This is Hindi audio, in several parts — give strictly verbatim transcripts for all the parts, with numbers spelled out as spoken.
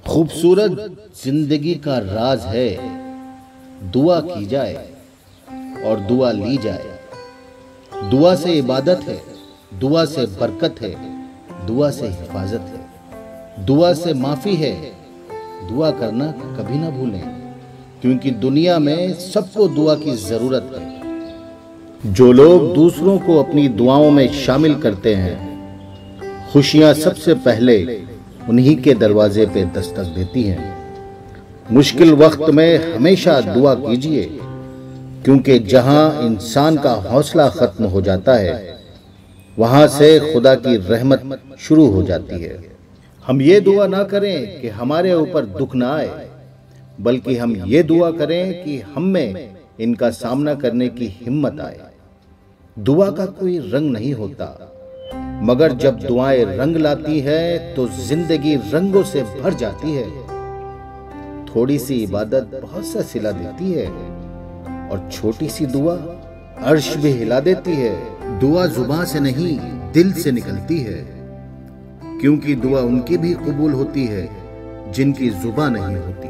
खूबसूरत जिंदगी का राज है, दुआ की जाए और दुआ ली जाए। दुआ से इबादत है, दुआ से बरकत है, दुआ से हिफाजत है, दुआ से माफ़ी है। दुआ करना कभी ना भूलें, क्योंकि दुनिया में सबको दुआ की ज़रूरत है। जो लोग दूसरों को अपनी दुआओं में शामिल करते हैं, खुशियाँ सबसे पहले उन्हीं के दरवाजे पे दस्तक देती हैं। मुश्किल वक्त में हमेशा दुआ कीजिए, क्योंकि जहां इंसान का हौसला खत्म हो जाता है, वहां से खुदा की रहमत शुरू हो जाती है। हम ये दुआ ना करें कि हमारे ऊपर दुख ना आए, बल्कि हम ये दुआ करें कि हम में इनका सामना करने की हिम्मत आए। दुआ का कोई रंग नहीं होता, मगर जब दुआएं रंग लाती है तो जिंदगी रंगों से भर जाती है। थोड़ी सी इबादत बहुत सा सिला देती है, और छोटी सी दुआ अर्श भी हिला देती है। दुआ जुबान से नहीं, दिल से निकलती है, क्योंकि दुआ उनकी भी कबूल होती है जिनकी जुबान नहीं होती।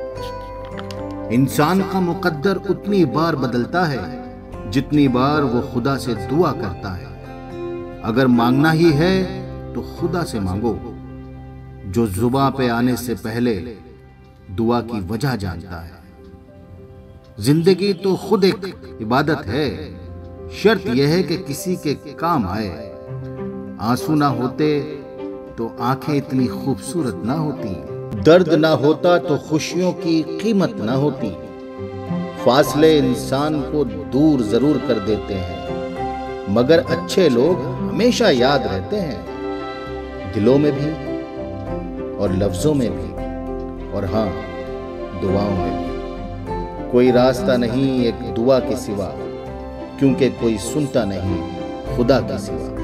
इंसान का मुकद्दर उतनी बार बदलता है जितनी बार वो खुदा से दुआ करता है। अगर मांगना ही है तो खुदा से मांगो, जो जुबान पे आने से पहले दुआ की वजह जानता है। जिंदगी तो खुद एक इबादत है, शर्त यह है कि किसी के काम आए। आंसू ना होते तो आंखें इतनी खूबसूरत ना होती, दर्द ना होता तो खुशियों की कीमत ना होती। फासले इंसान को दूर जरूर कर देते हैं, मगर अच्छे लोग हमेशा याद रहते हैं, दिलों में भी और लफ्जों में भी, और हाँ, दुआओं में भी। कोई रास्ता नहीं एक दुआ के सिवा, क्योंकि कोई सुनता नहीं खुदा के सिवा।